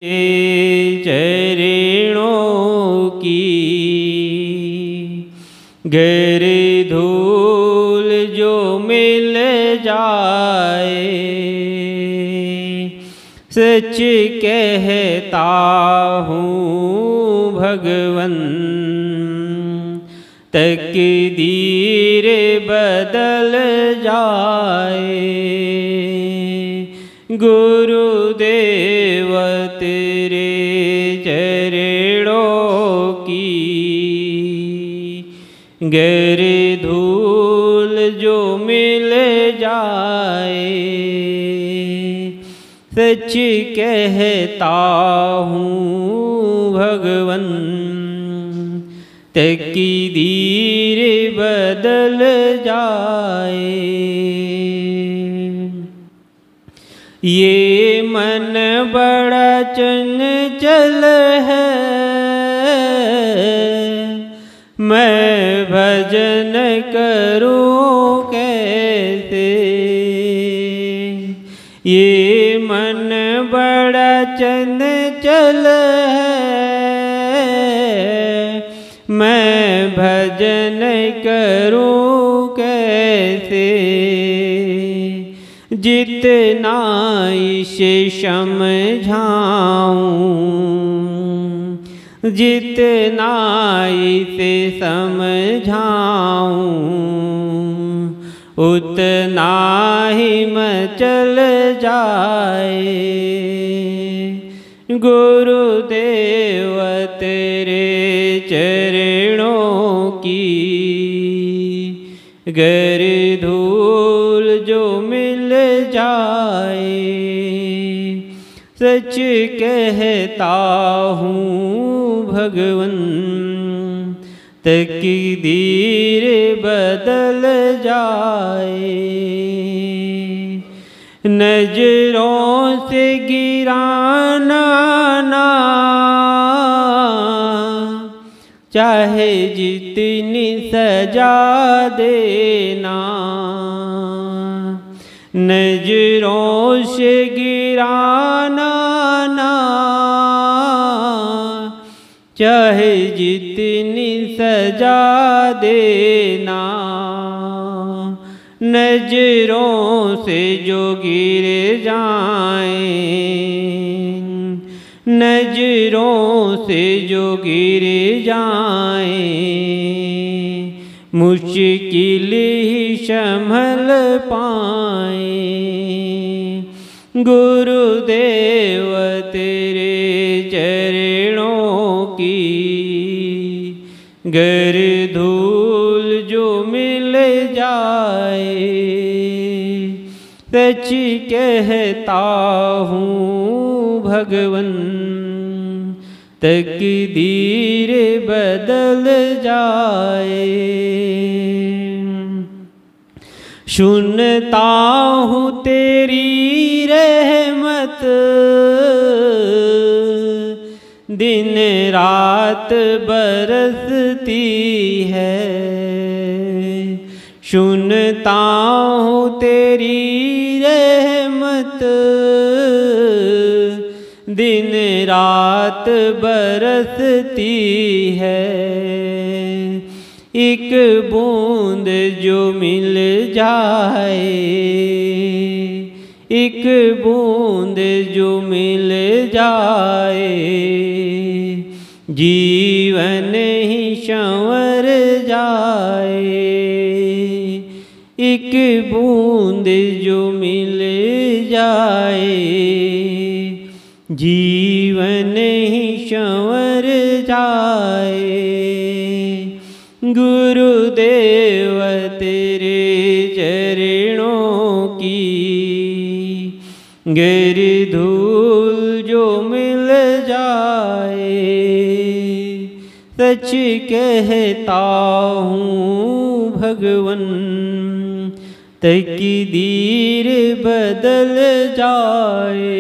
चरणों की गर धूल जो मिल जाए, सच कहता हूँ भगवन तकदीर बदल जाए। गुरुदेव तेरे चरणों की गर धूल जो मिल जाए, सच कहता हूँ भगवन तकदीर बदल जाए। ये मन बड़ा चंचल है, मैं भजन करूं कैसे। ये मन बड़ा चंचल है, मैं भजन करूं कैसे। जितना इसे समझाऊं, जितना इसे समझाऊं, उतना ही मचल जाए। गुरुदेव तेरे चरणों की गर धूल जो मिल जाए, सच कहता हूँ भगवन तकदीर बदल जाए। नजरों से गिराना ना, चाहे जितनी सजा देना। नजरों से गिराना ना, चाहे जितनी सजा देना। नजरों से जो गिर जाएं, नजरों से जो गिर जाएं, मुश्किल ही संभल पाएं। गुरुदेव तेरे चरणों की गर धूल जो मिल जाए, सच कहता हूँ भगवन तकदीर बदल जाए। सुनता हूँ तेरी रहमत दिन रात बरसती है। सुनता हूँ तेरी रहमत दिन रात बरसती है। एक बूंद जो मिल जाए, एक बूंद जो मिल जाए, जीवन ही संवर जाए। एक बूंद जो मिल जाए, जीवन ही संवर जाए। गुरुदेव तेरे चरणों की गर धूल जो मिल जाए, सच कहता हूँ भगवन तकदीर बदल जाए।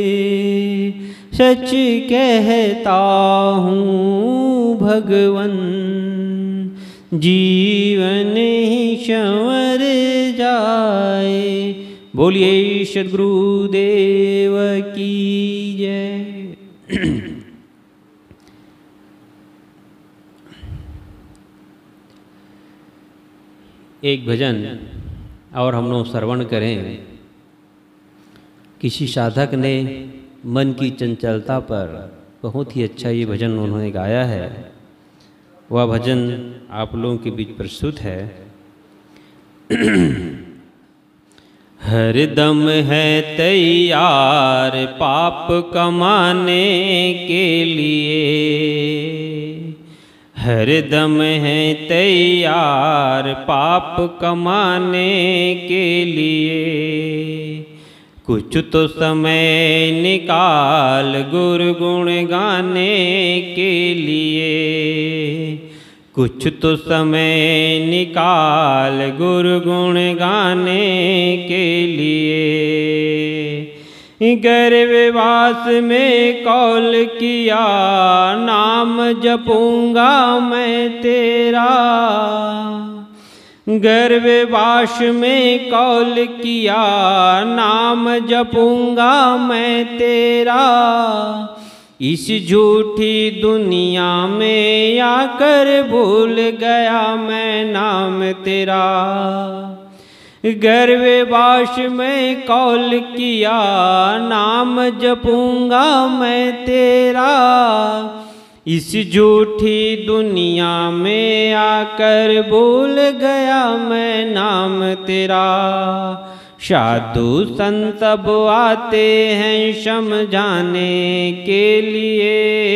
सच कहता हूँ भगवन जीवन ही संवर जाए। बोलिए सद्गुरुदेव की जय। एक भजन और हम लोग श्रवण करें। किसी साधक ने मन की चंचलता पर बहुत ही अच्छा ये भजन उन्होंने गाया है। वह भजन आप लोगों के बीच प्रस्तुत है। हरदम है तैयार पाप कमाने के लिए, हरदम है तैयार पाप कमाने के लिए। कुछ तो समय निकाल गुरु गुण गाने के लिए, कुछ तो समय निकाल गुरु गुण गाने के लिए। गर्भवास में कौल किया नाम जपूंगा मैं तेरा, गर्भवास में कौल किया नाम जपूंगा मैं तेरा। इस झूठी दुनिया में आकर भूल गया मैं नाम तेरा। गर्भवास में कौल किया नाम जपूंगा मैं तेरा। इस झूठी दुनिया में आकर भूल गया मैं नाम तेरा। साधु संत सब आते हैं समझाने के लिए,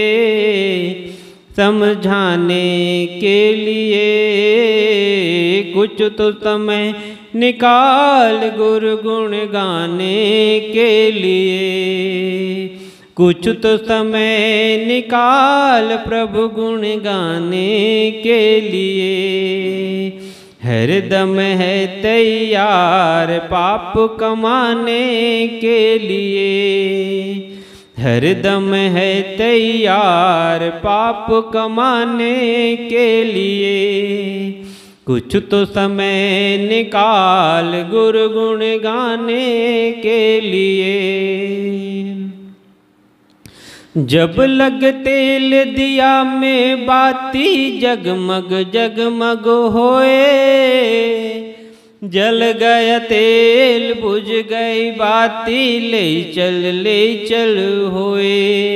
समझाने के लिए। कुछ तो समय निकाल गुरु गुण गाने के लिए, कुछ तो समय निकाल प्रभु गुण गाने के लिए। हरदम है तैयार पाप कमाने के लिए, हरदम है तैयार पाप कमाने के लिए। कुछ तो समय निकाल गुरु गुण गाने के लिए। जब लग तेल दिया में बाती जगमग जगमग होए, जल गया तेल बुझ गई बाती ले चल होए।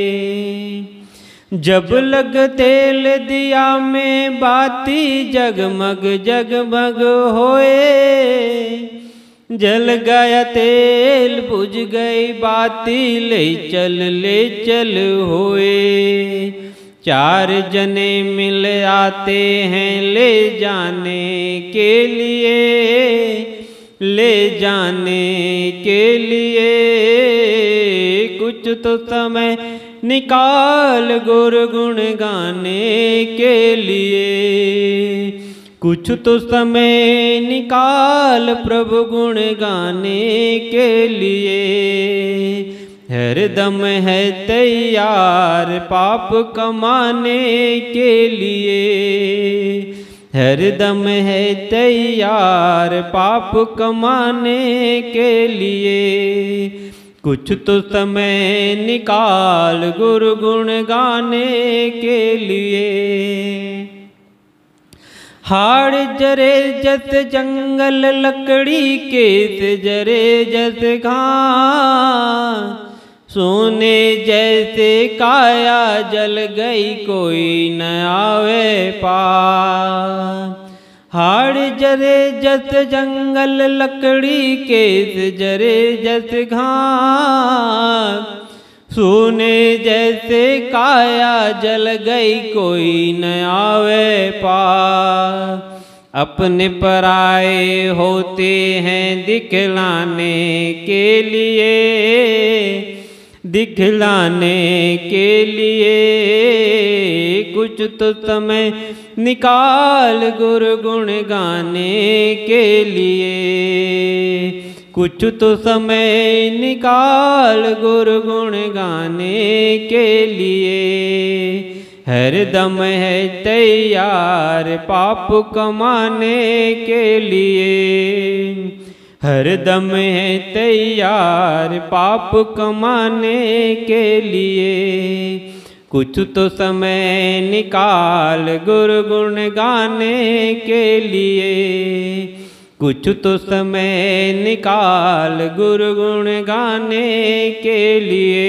जब लग तेल दिया में बाती जगमग जगमग होए, जल गया तेल बुझ गई बाती ले चल होए। चार जने मिल आते हैं ले जाने के लिए, ले जाने के लिए। कुछ तो समय निकाल गुरु गुण गाने के लिए, कुछ तो समय निकाल प्रभु गुण गाने के लिए। हरदम है तैयार पाप कमाने के लिए, हरदम है तैयार पाप कमाने के लिए। कुछ तो समय निकाल गुरु गुण गाने के लिए। हाड़ जरे जस जंगल लकड़ी के जरे जस घास, सोने जैसे काया जल गई कोई न आवे पास। हाड़ जरे जस जंगल लकड़ी के जरे जस घास, सोने जैसे काया जल गई कोई न आवे पास। अपने पराए होते हैं दिखलाने के लिए, दिखलाने के लिए। कुछ तो समय निकाल गुरु गुण गाने के लिए, कुछ तो समय निकाल गुरु गुण गाने के लिए। हरदम है तैयार पाप कमाने के लिए, हरदम है तैयार पाप कमाने के लिए, कुछ तो समय निकाल गुरु गुण गाने के लिए, कुछ तो समय निकाल गुरु गुण गाने के लिए।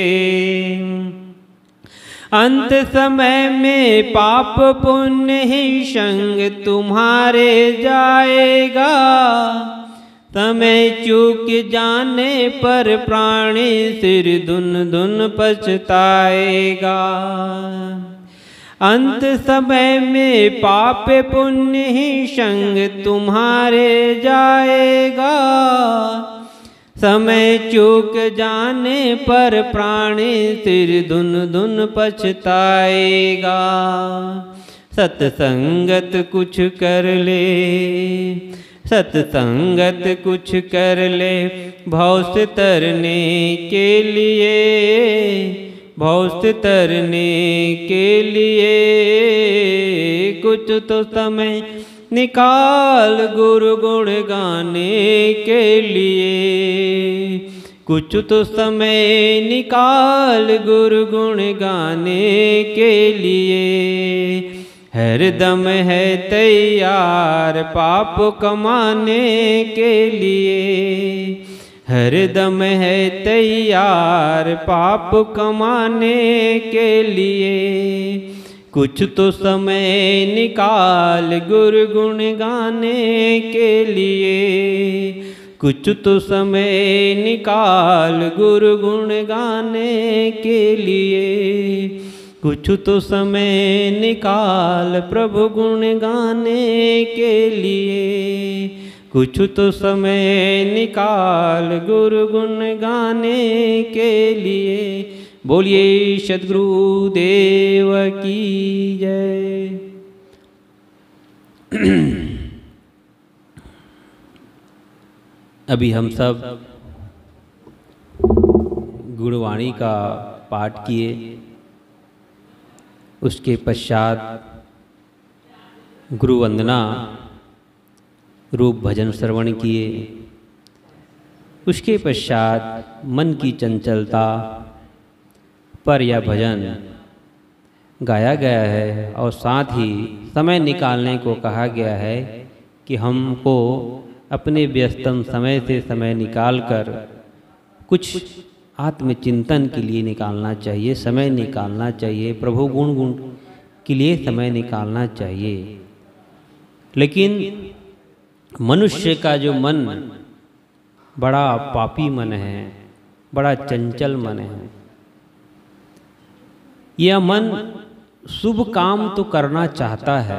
अंत समय में पाप पुण्य ही संग तुम्हारे जाएगा, समय चूक जाने पर प्राणी सिर धुन धुन पछताएगा। अंत समय में पाप पुण्य ही संग तुम्हारे जाएगा, समय चूक जाने पर प्राणी सिर धुन धुन पछताएगा। सत्संगत कुछ कर ले, सत्संगत कुछ कर ले, भव से तरने के लिए, भव से तरने के लिए। कुछ तो समय निकाल गुरु गुण गाने के लिए, कुछ तो समय निकाल गुरु गुण गाने के लिए। हरदम है तैयार पाप कमाने के लिए, हरदम है तैयार पाप कमाने के लिए। कुछ तो समय निकाल गुरु गुण गाने के लिए, कुछ तो समय निकाल गुरु गुण गाने के लिए। कुछ तो समय निकाल प्रभु गुण गाने के लिए, कुछ तो समय निकाल गुरु गुण गाने के लिए। बोलिए सद्गुरु देव की जय। अभी हम सब गुणवाणी का पाठ किए, उसके पश्चात गुरु वंदना रूप भजन श्रवण किए, उसके पश्चात मन की चंचलता पर यह भजन गाया गया है और साथ ही समय निकालने को कहा गया है कि हमको अपने व्यस्तम समय से समय निकालकर कुछ आत्मचिंतन के लिए निकालना चाहिए, समय निकालना चाहिए, प्रभु गुण के लिए समय निकालना चाहिए। लेकिन मनुष्य का जो मन बड़ा पापी मन है, बड़ा चंचल मन है। यह मन शुभ काम तो करना चाहता है,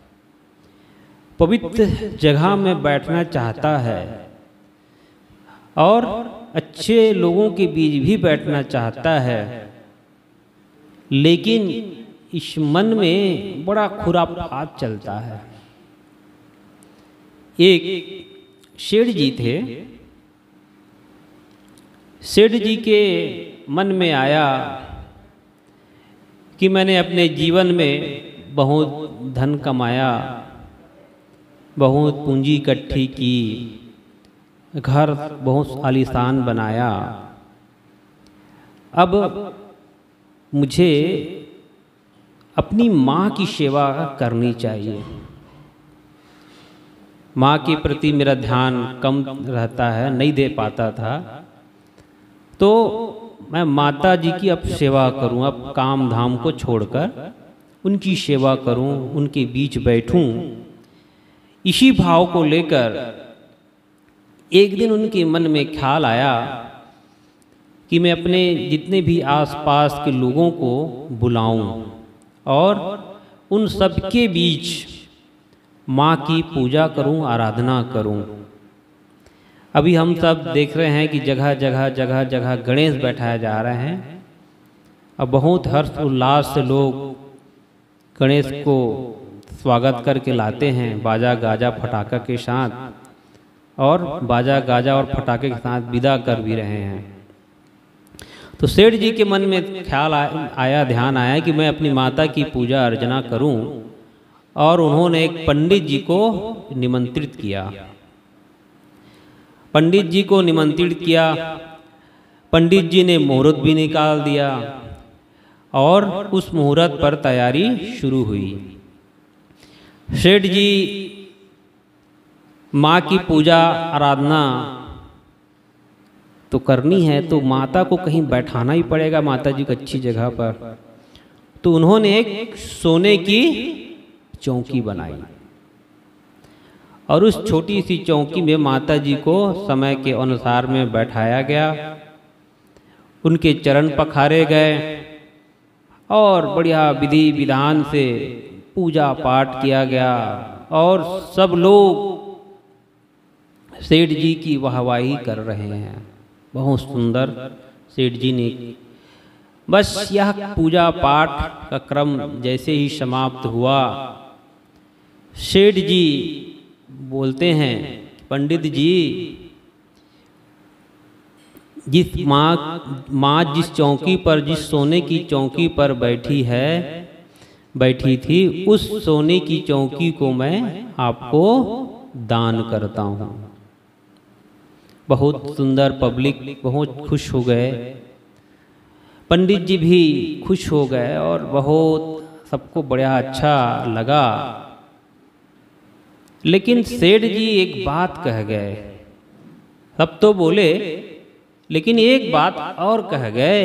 पवित्र जगह में बैठना चाहता है और अच्छे लोगों के बीच भी बैठना चाहता है, लेकिन इस मन में बड़ा खुरापात चलता है। एक सेठ जी थे, सेठ जी के मन में आया कि मैंने अपने जीवन में बहुत धन कमाया, बहुत पूंजी इकट्ठी की, घर बहुत आलीशान बनाया, अब मुझे अपनी माँ की सेवा करनी चाहिए। माँ के प्रति मेरा ध्यान कम रहता है, नहीं दे पाता था, तो मैं माता जी की अब सेवा करूं, अब काम धाम को छोड़कर उनकी सेवा करूं, उनके बीच बैठूं। इसी भाव को लेकर एक दिन उनके मन में ख्याल आया कि मैं अपने जितने भी आसपास के लोगों को बुलाऊं और उन सबके बीच माँ की पूजा करूं, आराधना करूं। अभी हम सब देख रहे हैं कि जगह जगह गणेश बैठाए जा रहे हैं और बहुत हर्ष उल्लास से लोग गणेश को स्वागत करके लाते हैं, बाजा गाजा फटाका के साथ, और बाजा गाजा और फटाके के साथ विदा कर भी रहे हैं। तो सेठ जी के मन में ख्याल आया, ध्यान आया कि मैं अपनी माता की पूजा अर्चना करूं, और उन्होंने एक पंडित जी को निमंत्रित किया। पंडित जी को निमंत्रित किया। पंडित जी ने मुहूर्त भी निकाल दिया और उस मुहूर्त पर तैयारी शुरू हुई। सेठ जी माँ की पूजा आराधना तो करनी है, तो माता को कहीं बैठाना ही पड़ेगा, माता जी को अच्छी जगह पर। तो उन्होंने एक सोने की चौकी बनाई और उस छोटी सी चौकी में माता जी को समय के अनुसार में बैठाया गया। उनके चरण पखारे गए और बढ़िया विधि विधान से पूजा पाठ किया गया और सब लोग सेठ जी की वाहवाही कर रहे हैं। बहुत सुंदर सेठ जी ने। बस यह पूजा पाठ का क्रम जैसे ही समाप्त हुआ, सेठ जी बोलते हैं, पंडित जी, जिस माँ जिस चौकी पर, जिस सोने की चौकी पर बैठी थी, उस सोने की चौकी को मैं आपको दान करता हूँ। बहुत सुंदर, पब्लिक बहुत खुश हो गए, पंडित जी भी खुश हो गए और बहुत सबको बड़ा अच्छा लगा। लेकिन सेठ जी एक बात कह गए। सब तो बोले, लेकिन एक बात और कह गए।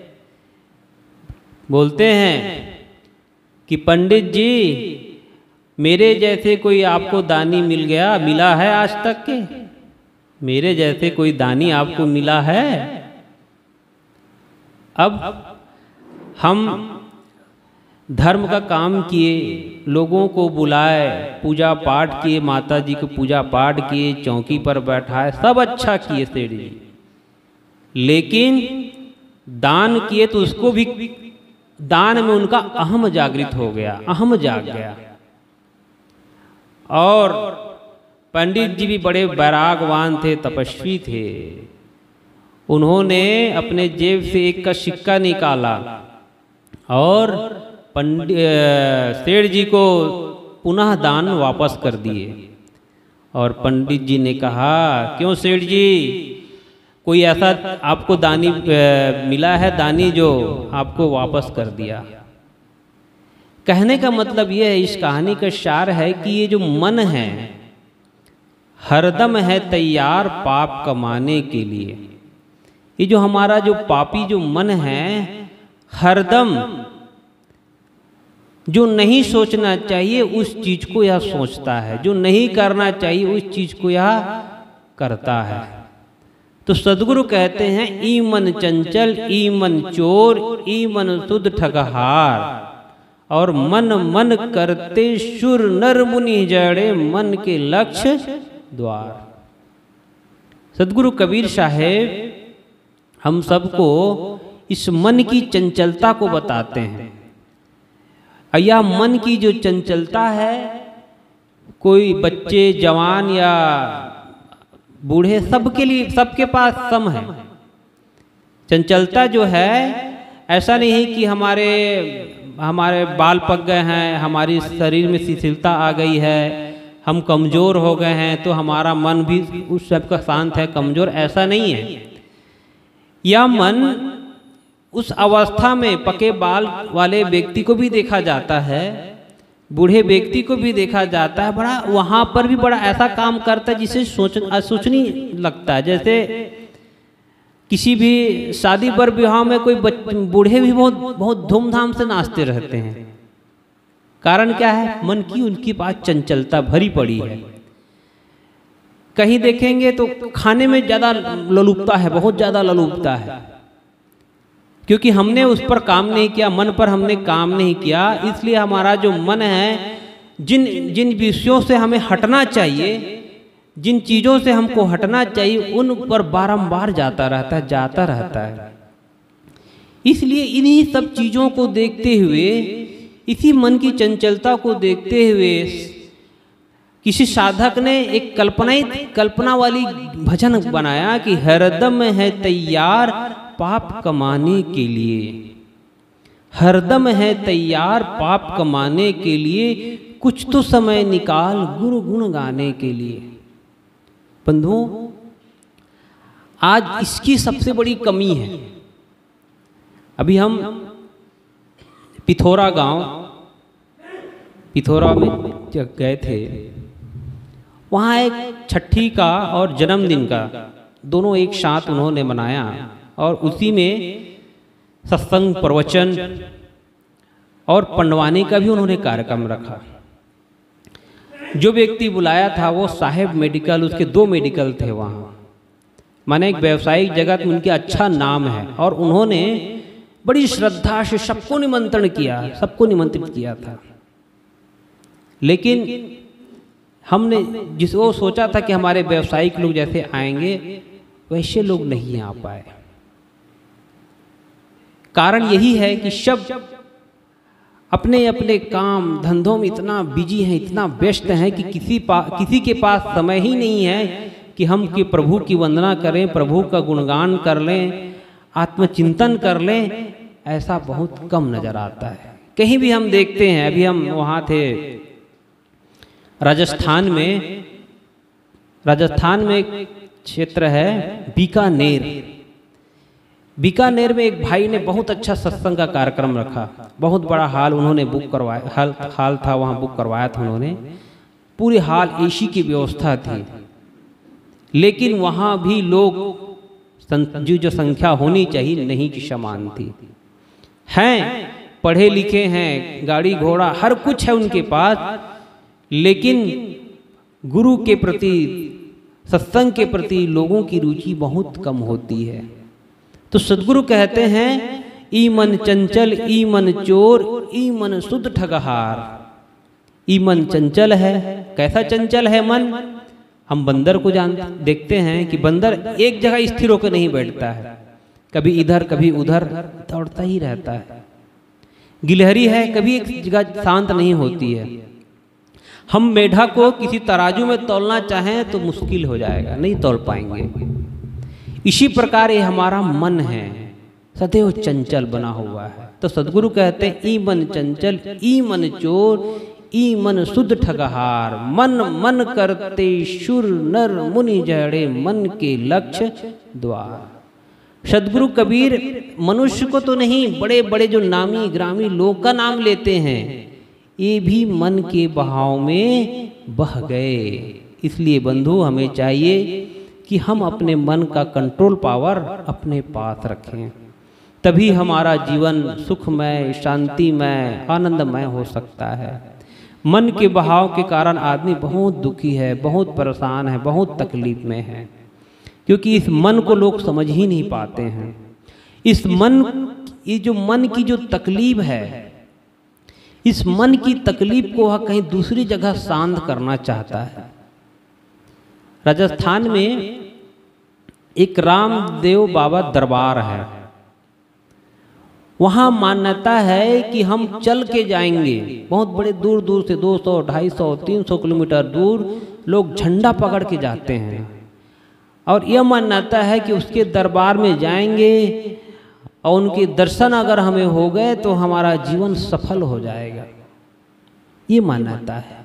बोलते हैं कि पंडित जी, मेरे जैसे कोई आपको दानी मिला है आज तक के? मेरे जैसे कोई दानी आपको मिला है? अब हम धर्म का काम किए, लोगों को बुलाए, पूजा पाठ किए, माता जी को पूजा पाठ किए, चौकी पर बैठाए, सब अच्छा किए सेठ जी। लेकिन दान किए तो उसको भी, दान में उनका अहम जागृत हो गया, अहम जाग गया। और पंडित जी भी बड़े वैरागवान थे, तपस्वी थे। उन्होंने अपने जेब से एक का सिक्का निकाला और सेठ जी को पुनः दान वापस कर दिए। और पंडित जी ने कहा, क्यों सेठ जी, कोई ऐसा आपको दानी मिला है, दानी जो आपको वापस कर दिया? कहने का मतलब यह है, इस कहानी का सार है कि ये जो मन है हरदम है तैयार पाप कमाने के लिए। ये जो हमारा जो पापी जो मन है, हरदम जो नहीं सोचना चाहिए उस चीज को यह सोचता है, जो नहीं करना चाहिए उस चीज को यह करता है। तो सदगुरु कहते हैं, ई मन चंचल, ई मन चोर, ई मन सुध ठगहार, और मन मन करते शुर नर मुनि जड़े, मन के लक्ष्य द्वार। सदगुरु कबीर साहेब हम सबको इस मन की चंचलता को बताते हैं। या मन की जो चंचलता है, कोई बच्चे, जवान या बूढ़े, सबके लिए, सबके पास सम है। चंचलता जो है, ऐसा नहीं कि हमारे बाल पक गए हैं, हमारी शरीर में शिथिलता आ गई है, हम कमज़ोर हो गए हैं तो हमारा मन भी उस सब का शांत है, कमज़ोर, ऐसा नहीं है। यह मन उस अवस्था में पके बाल वाले व्यक्ति को भी देखा जाता है, बूढ़े व्यक्ति को भी देखा जाता है, बड़ा वहाँ पर भी बड़ा ऐसा काम करता है जिसे सोचनी लगता है। जैसे किसी भी शादी पर विवाह में कोई बूढ़े भी बहुत धूमधाम से नाचते रहते हैं। कारण क्या है? मन की उनकी पास चंचलता भरी पड़ी है। कहीं देखेंगे तो खाने में ज़्यादा लोलुपता है, बहुत ज़्यादा लोलुपता है, क्योंकि हमने उस पर काम नहीं किया, मन पर हमने काम नहीं किया। इसलिए हमारा जो मन है, जिन विषयों से हमें हटना चाहिए, जिन चीज़ों से हमको हटना चाहिए, उन पर बारंबार जाता रहता है। इसलिए इन्हीं सब चीज़ों को देखते हुए, इसी मन की चंचलता को देखते हुए, किसी साधक ने एक कल्पना वाली भजन बनाया कि हरदम है तैयार पाप कमाने के लिए, हरदम है तैयार पाप कमाने के लिए, कुछ तो समय निकाल गुरु गुण गाने के लिए। बंधुओं, आज इसकी सबसे बड़ी कमी है। अभी हम पिथौरा गांव, पिथौरा में जब गए थे, वहाँ एक छठी का और जन्मदिन का दोनों एक साथ उन्होंने मनाया और उसी में सत्संग, प्रवचन और पंडवानी का भी उन्होंने कार्यक्रम रखा। जो व्यक्ति बुलाया था वो साहेब मेडिकल, उसके 2 मेडिकल थे वहाँ, माने एक व्यावसायिक जगत में उनके अच्छा नाम है और उन्होंने बड़ी श्रद्धा से सबको निमंत्रण किया, सबको निमंत्रित किया था। लेकिन हमने वो सोचा था कि हमारे व्यावसायिक लोग जैसे आएंगे वैसे लोग नहीं आ पाए। कारण यही है कि सब अपने अपने काम धंधों में इतना बिजी हैं, इतना व्यस्त हैं कि किसी के पास समय ही नहीं है कि हम कि प्रभु की वंदना करें, प्रभु का गुणगान कर लें, आत्मचिंतन कर लें। ऐसा बहुत कम नज़र आता है। कहीं भी हम देखते हैं, अभी हम वहाँ थे राजस्थान में एक क्षेत्र है बीकानेर। बीकानेर में एक भाई ने बहुत अच्छा सत्संग का कार्यक्रम रखा। बहुत बड़ा हॉल उन्होंने बुक करवाया, हॉल था वहाँ बुक करवाया था उन्होंने। पूरे हॉल एसी की व्यवस्था थी, लेकिन वहाँ भी लोग जो संख्या होनी चाहिए नहीं की समान थी। हैं पढ़े लिखे हैं, गाड़ी घोड़ा हर कुछ है उनके पास, लेकिन गुरु के प्रति, सत्संग के प्रति लोगों की रुचि बहुत कम होती है। तो सद्गुरु कहते हैं ई मन चंचल, ई मन चोर, ई मन शुद्ध ठगहार। ई मन चंचल है। कैसा चंचल है मन? हम बंदर को देखते हैं कि बंदर एक जगह स्थिर होकर नहीं बैठता है, कभी इधर कभी उधर दौड़ता ही रहता है। गिलहरी है, कभी एक जगह शांत नहीं होती है। हम मेढा को किसी तराजू में तौलना चाहें तो मुश्किल हो जाएगा, नहीं तौल पाएंगे। इसी प्रकार ये हमारा मन है, सदैव चंचल बना हुआ है। तो सद्गुरु कहते हैं ई मन चंचल, ई मन चोर, ई मन शुद्ध ठगहार। मन मन करते शुर नर मुनि जड़े, मन के लक्ष्य द्वार। सद्गुरु कबीर मनुष्य को तो नहीं, बड़े बड़े जो नामी ग्रामी लोग का नाम लेते हैं, ये भी मन के बहाव में बह गए। इसलिए बंधु हमें चाहिए कि हम अपने मन का कंट्रोल पावर अपने पास रखें, तभी हमारा जीवन सुखमय, शांतिमय, आनंदमय हो सकता है। मन के बहाव के कारण आदमी बहुत दुखी है, बहुत परेशान है, बहुत तकलीफ में है, क्योंकि इस मन को लोग समझ ही नहीं पाते हैं। इस मन, ये जो मन की जो तकलीफ है, इस मन की तकलीफ को वह कहीं दूसरी जगह शांत करना चाहता है। राजस्थान में एक रामदेव बाबा दरबार है। वहाँ मान्यता है कि हम चल के जाएंगे, बहुत बड़े दूर दूर से 200, 250, 300 किलोमीटर दूर लोग झंडा पकड़ के जाते हैं, और यह मान्यता है कि उसके दरबार में जाएंगे और उनके दर्शन अगर हमें हो गए तो हमारा जीवन सफल हो जाएगा। ये मान्यता है।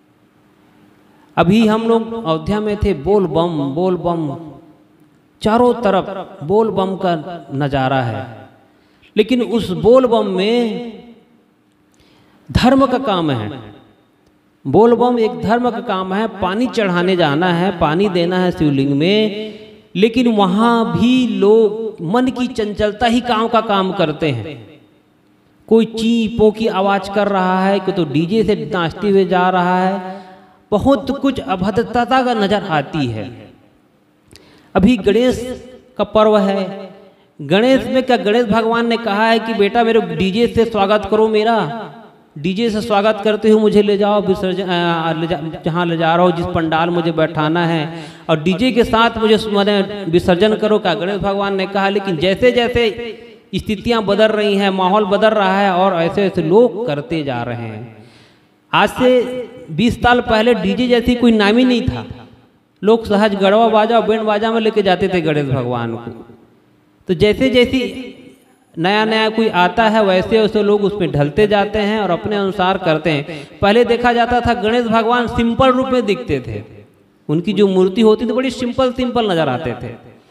अभी हम लोग अयोध्या में थे, बोल बम चारों तरफ बोल बम का नज़ारा है, लेकिन उस बोल बम में धर्म का काम है। बोल बम एक धर्म का काम है, पानी चढ़ाने जाना है, पानी देना है शिवलिंग में, लेकिन वहाँ भी लोग मन की चंचलता ही काम का काम करते हैं। कोई चीपों की आवाज़ कर रहा है, कोई तो डीजे से नाचते हुए जा रहा है, बहुत कुछ अभद्रता का नज़र आती है। अभी गणेश का पर्व है, गणेश में क्या गणेश भगवान ने कहा है कि बेटा मेरे डीजे से स्वागत करो, मेरा डीजे से स्वागत करते हुए मुझे ले जाओ विसर्जन, जहाँ ले जा रहा हो, जिस पंडाल मुझे बैठाना है, और डीजे के साथ मुझे विसर्जन करो, का गणेश भगवान ने कहा। लेकिन जैसे जैसे स्थितियाँ बदल रही हैं, माहौल बदल रहा है, और ऐसे ऐसे लोग करते जा रहे हैं। आज से 20 साल पहले डीजे जैसी कोई नाम ही नहीं था। लोग सहज गढ़वा बाजा और बैंड बाजा में लेके जाते थे गणेश भगवान को। तो जैसे जैसे नया नया कोई आता है, वैसे वैसे लोग उसमें ढलते जाते हैं और अपने अनुसार करते हैं। पहले देखा जाता था गणेश भगवान सिंपल रूप में दिखते थे, उनकी जो मूर्ति होती थी बड़ी सिंपल नजर आते थे।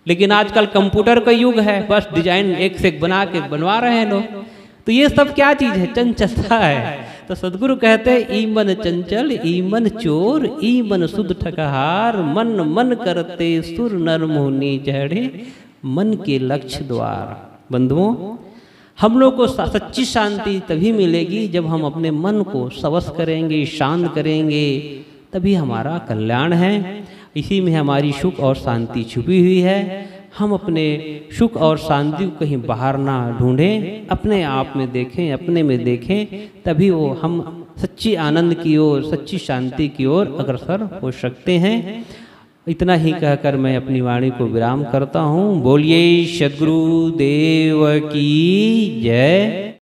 लेकिन आजकल कंप्यूटर का युग है, बस डिजाइन एक से एक बना के बनवा रहे हैं लोग। तो ये सब क्या चीज है? चंचलता है। तो सदगुरु कहते हैं ई मन चंचल, ई मन चोर, ई मन सुध ठकहार, मन मन करते सुर नर मुनि चढ़े, मन के लक्ष्य द्वार। बंधुओं, हम लोग को सच्ची शांति तभी मिलेगी जब हम अपने मन को सवस करेंगे, शांत करेंगे, तभी हमारा कल्याण है। इसी में हमारी सुख और शांति छुपी हुई है। हम अपने सुख और शांति को कहीं बाहर ना ढूंढें, अपने आप में देखें, अपने में देखें, तभी वो हम सच्ची आनंद की ओर, सच्ची शांति की ओर अग्रसर हो सकते हैं। इतना ही कहकर मैं अपनी वाणी को विराम करता हूँ। बोलिए सद्गुरु देव की जय।